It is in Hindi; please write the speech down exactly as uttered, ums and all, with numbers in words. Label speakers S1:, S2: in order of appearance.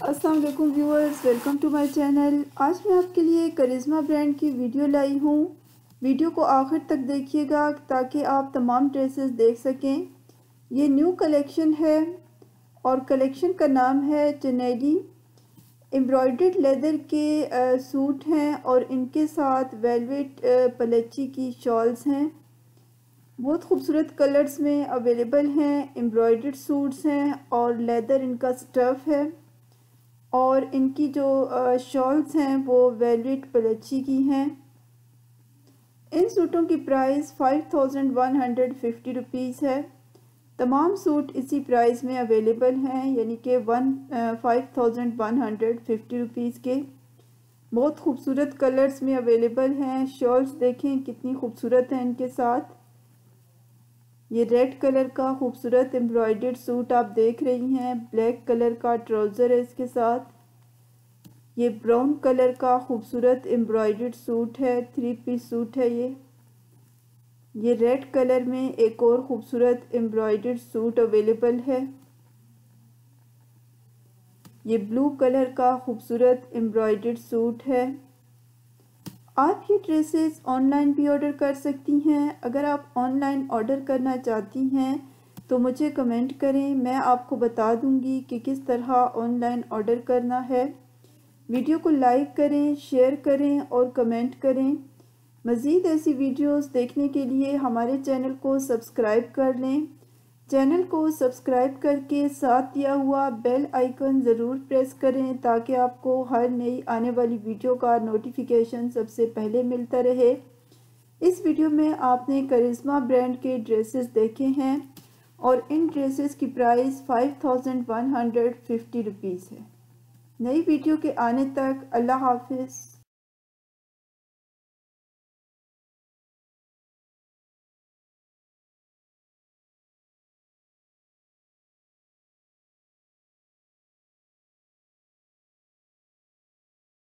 S1: अस्सलाम वालेकुम viewers, welcome to my channel. आज मैं आपके लिए करिश्मा ब्रांड की वीडियो लाई हूँ। वीडियो को आखिर तक देखिएगा ताकि आप तमाम ड्रेसेस देख सकें। ये न्यू कलेक्शन है और कलेक्शन का नाम है चुनैली। एम्ब्रॉयडर्ड लेदर के आ, सूट हैं और इनके साथ वेलवेट पलच्ची की शॉल्स हैं। बहुत खूबसूरत कलर्स में अवेलेबल हैं। एम्ब्रॉयडर्ड सूट्स हैं और लेदर इनका स्टफ़ है और इनकी जो शॉल्स हैं वो वेलवेट पलच्ची की हैं। इन सूटों की price five thousand one hundred fifty rupees है। तमाम सूट इसी प्राइस में अवेलेबल हैं, यानी कि one five thousand one hundred fifty rupees के। बहुत खूबसूरत कलर्स में अवेलेबल हैं। शॉल्स देखें कितनी खूबसूरत हैं इनके साथ। ये रेड कलर का खूबसूरत एम्ब्रॉयडर्ड सूट आप देख रही हैं। ब्लैक कलर का ट्राउज़र है इसके साथ। ये ब्राउन कलर का खूबसूरत एम्ब्रॉयडर्ड सूट है, थ्री पीस सूट है ये। ये रेड कलर में एक और खूबसूरत एम्ब्रॉयडर्ड सूट अवेलेबल है। ये ब्लू कलर का खूबसूरत एम्ब्रॉयडर्ड सूट है। आप ये ड्रेसेस ऑनलाइन भी ऑर्डर कर सकती हैं। अगर आप ऑनलाइन ऑर्डर करना चाहती हैं तो मुझे कमेंट करें, मैं आपको बता दूंगी कि किस तरह ऑनलाइन ऑर्डर करना है। वीडियो को लाइक करें, शेयर करें और कमेंट करें। मज़ीद ऐसी वीडियोस देखने के लिए हमारे चैनल को सब्सक्राइब कर लें। चैनल को सब्सक्राइब करके साथ दिया हुआ बेल आइकन ज़रूर प्रेस करें ताकि आपको हर नई आने वाली वीडियो का नोटिफिकेशन सबसे पहले मिलता रहे। इस वीडियो में आपने करिश्मा ब्रांड के ड्रेसेस देखे हैं और इन ड्रेसेस की price five thousand one hundred fifty rupees है। नई वीडियो के आने तक अल्लाह हाफिज़।